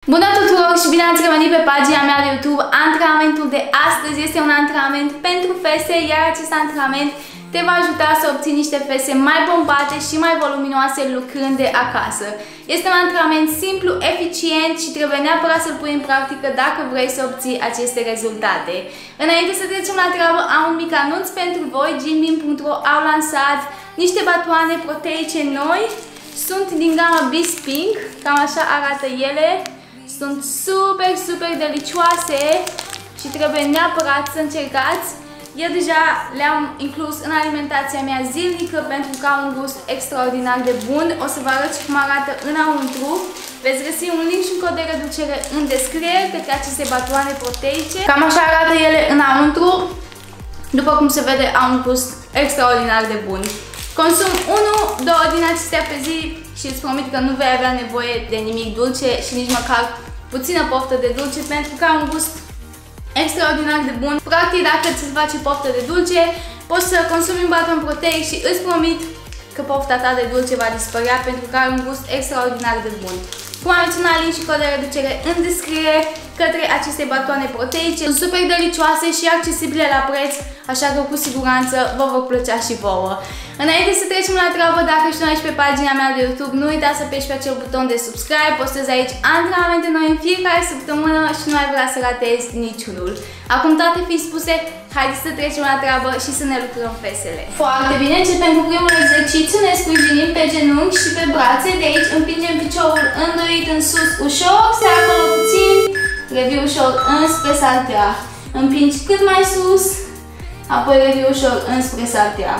Bună tuturor și bine ați revenit pe pagina mea de YouTube. Antrenamentul de astăzi este un antrenament pentru fese, iar acest antrenament te va ajuta să obții niște fese mai bombate și mai voluminoase lucrând de acasă. Este un antrenament simplu, eficient și trebuie neapărat să-l pui în practică dacă vrei să obții aceste rezultate. Înainte să trecem la treabă, am un mic anunț pentru voi. Gymbeam.ro au lansat niște batoane proteice noi. Sunt din gama Bisping, cam așa arată ele. Sunt super delicioase și trebuie neapărat să încercați. Eu deja le-am inclus în alimentația mea zilnică pentru că au un gust extraordinar de bun. O să vă arăt cum arată înăuntru. Veți găsi un link și un cod de reducere în descriere către aceste batoane proteice. Cam așa arată ele înăuntru. După cum se vede, au un gust extraordinar de bun. Consum 1-2 din acestea pe zi și îți promit că nu vei avea nevoie de nimic dulce și nici măcar puțină poftă de dulce, pentru că au un gust extraordinar de bun. Practic, dacă îți face poftă de dulce, poți să consumi un baton proteic și îți promit că pofta ta de dulce va dispărea, pentru că are un gust extraordinar de bun. Cum am menționat, link și cod de reducere în descriere către aceste batoane proteice. Sunt super delicioase și accesibile la preț, așa că cu siguranță vă vor plăcea și vouă. Înainte să trecem la treabă, dacă ești nou aici pe pagina mea de YouTube, nu uita să apeși pe acel buton de subscribe. Postez aici antrenamente noi în fiecare săptămână și nu ai vrea să ratezi niciunul. Acum toate fiind spuse, haideți să trecem la treabă și să ne lucrăm fesele. Foarte bine, începem cu primul exercițiu. Ne sprijinim pe genunchi și pe brațe. De aici împingem piciorul îndoit în sus ușor, se acolo puțin, revii ușor înspre saltea. Împingi cât mai sus, apoi revii ușor înspre saltea.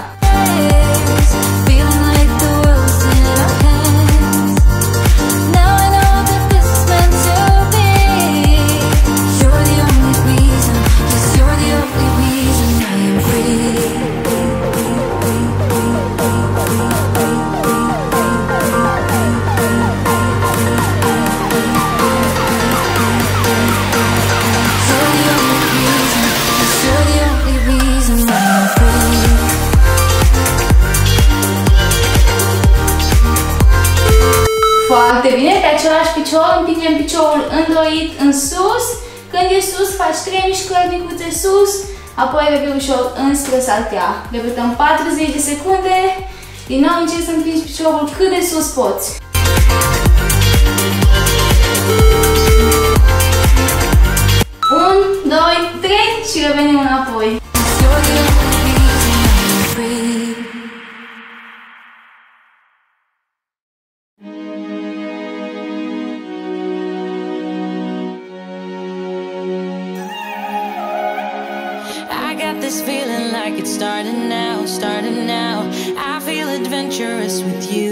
Foarte bine, pe același picior împingem piciorul îndoit în sus. Când e sus, faci 3 mișcări micuțe sus, apoi revii ușor înspre saltea. Repetăm 40 de secunde. Din nou încerci să împingi piciorul cât de sus poți. Un, doi, 3 și revenim înapoi. This feeling like it's starting now. I feel adventurous with you,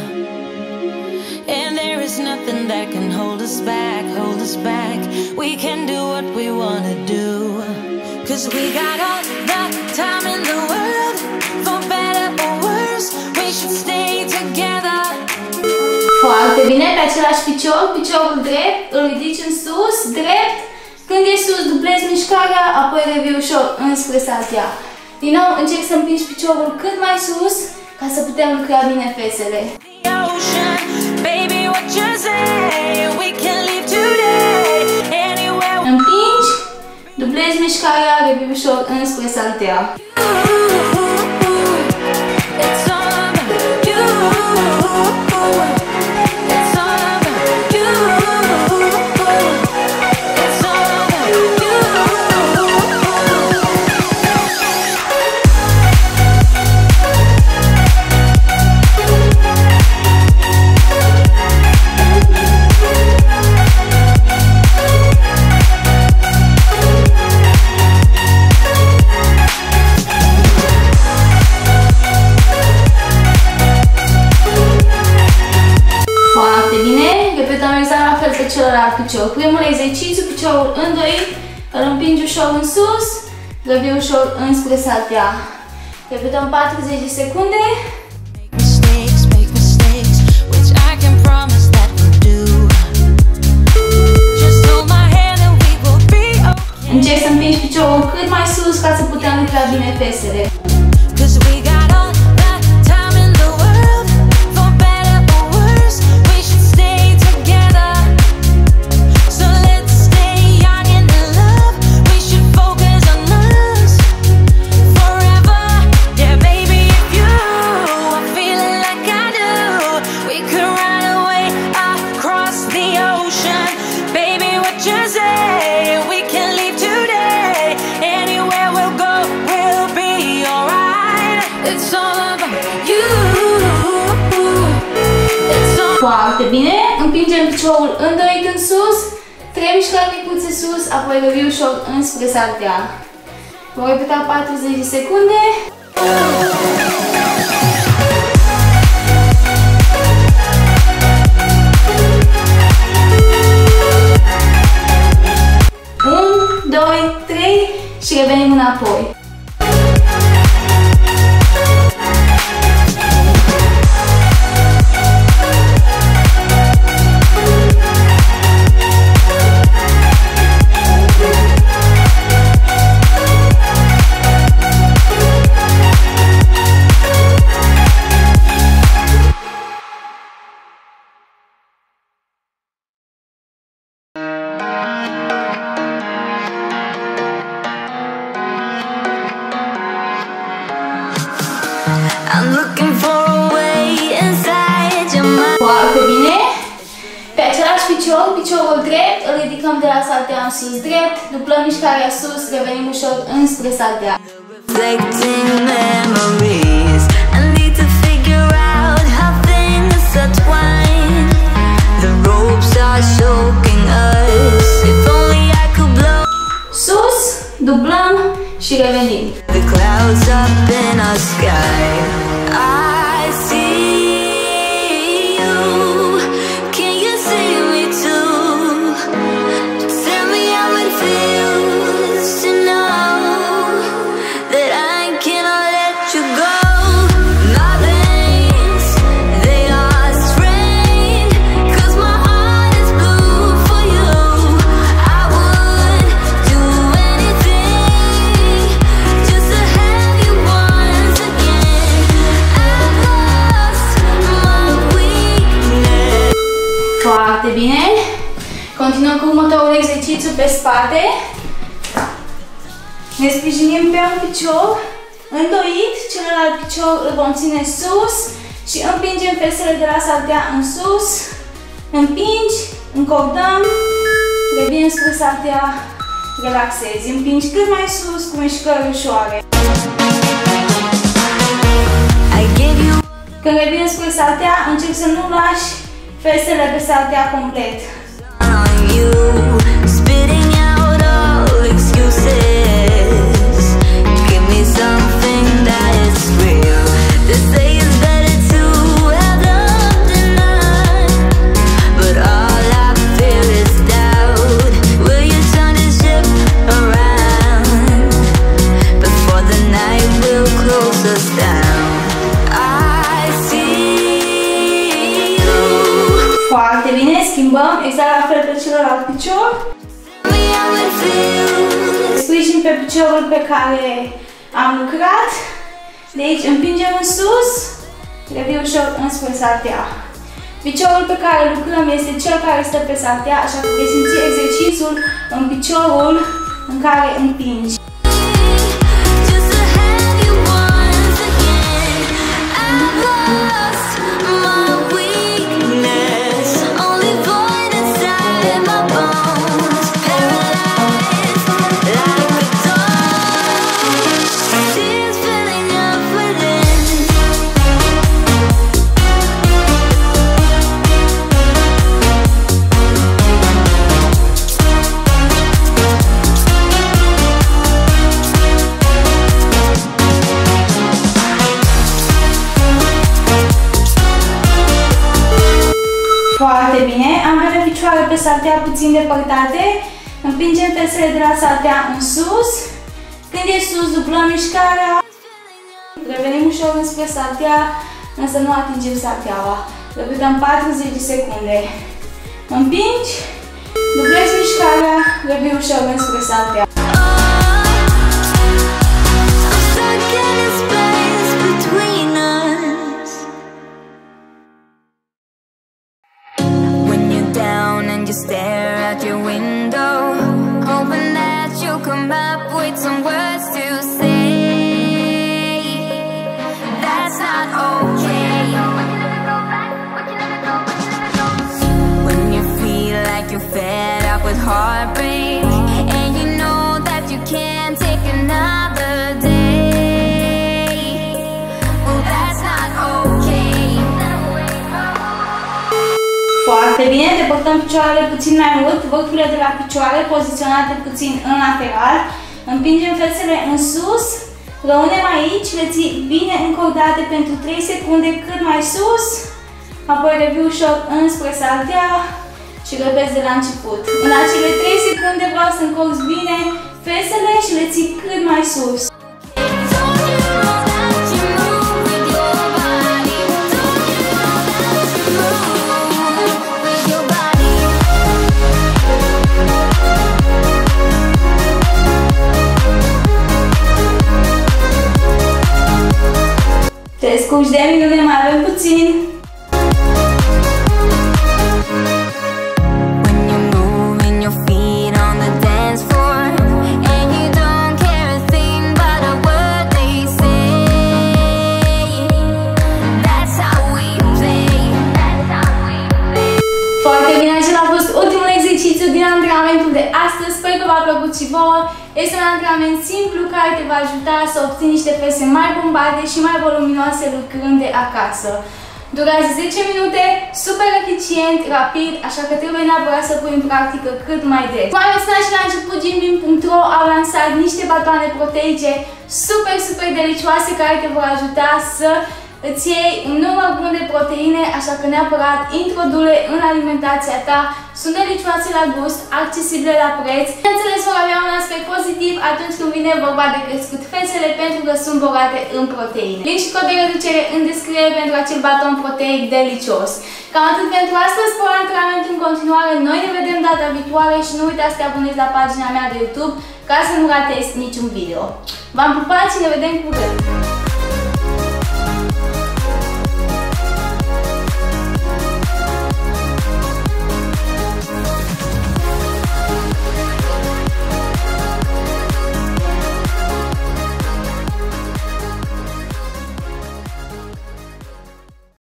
and there is nothing that can hold us back. We can do what we wanna do, 'cause we got all the time in the world. For better or worse, we should stay together. Foarte bine, pe același picior, piciorul drept, îl ridici în sus, drept. Când e sus, dublezi mișcarea, apoi revii ușor înspre saltea. Din nou, încerci să împingi piciorul cât mai sus, ca să putem lucra bine fesele. Împingi, dublezi mișcarea, revii ușor înspre saltea. Celălalt picior. Primul exercițiu, piciorul îndoit, îl împingi ușor în sus, revii ușor înspre saltea. Repetăm 40 de secunde. Încerci să împingi piciorul cât mai sus ca să putem lucra bine fesele. Foarte bine. Împingem piciorul îndoit în sus. 3 mișcări micuțe sus, apoi revii ușor înspre saltea. Vom repeta 40 de secunde. Și revenim înapoi. Foarte bine. Pe același picior, piciorul drept, îl ridicăm de la saltea în sus drept, dublăm mișcarea sus, revenim ușor înspre saltea. Sus, dublăm și revenim. Foarte bine. Continuăm cu următorul exercițiu pe spate. Ne sprijinim pe un picior îndoit, celălalt picior îl vom ține sus și împingem fesele de la saltea în sus. Împingi, încordăm, revin spre saltea, relaxezi. Împingi cât mai sus cu mișcări ușoare. Când revin spre saltea, încerc să nu lași fesele pe saltea complet. Foarte bine, schimbăm exact la fel pe celălalt picior. Sprijin pe piciorul pe care am lucrat. De aici împingem în sus, revii ușor înspre saltea. Piciorul pe care lucrăm este cel care stă pe saltea, așa că vei simți exercițiul în piciorul în care împingi. Foarte bine, ambele picioare pe saltea puțin depărtate, împingem fesele de la saltea în sus, când e sus dublăm mișcarea, revenim ușor înspre saltea, însă nu atingem salteaua, repetăm 40 de secunde, împingi, dublezi mișcarea, revii ușor înspre saltea. You stare out your window, hoping that you'll come up with some words to say. That's not okay. When you feel like you're fed up with heartbreak, and you know that you can't take another day. Well, that's not okay. Foarte bine, depărtăm picioarele puțin mai mult, vârfurile de la picioare poziționate puțin în lateral. Împingem fețele în sus, rămânem aici, le ții bine încordate pentru 3 secunde cât mai sus, apoi revii ușor înspre saltea și repezi de la început. În acele 3 secunde vreau să încorzi bine fețele și le ții cât mai sus. Te scurgi de minune, mai avem puțin. Foarte bine, acela a fost ultimul exercițiu din antrenamentul de astăzi. Sper că v-a plăcut și vouă. Este un antrenament simplu care te va ajuta să obții niște fese mai bombate și mai voluminoase lucrând de acasă. Durează 10 minute, super eficient, rapid, așa că trebuie neapărat să pui în practică cât mai des. Cum am menționat și la început, Gymbin.ro au lansat niște batoane proteice super delicioase care te vor ajuta să îți iei un număr bun de proteine, așa că neapărat introdu-le în alimentația ta. Sunt delicioase la gust, accesibile la preț. Bineînțeles, vor avea un aspect pozitiv atunci când vine vorba de crescut fețele, pentru că sunt bogate în proteine. Link și cod de reducere în descriere pentru acel baton proteic delicios. Cam atât pentru astăzi, pe antrenament în continuare. Noi ne vedem data viitoare și nu uitați să te abonezi la pagina mea de YouTube ca să nu ratezi niciun video. V-am pupat și ne vedem curând!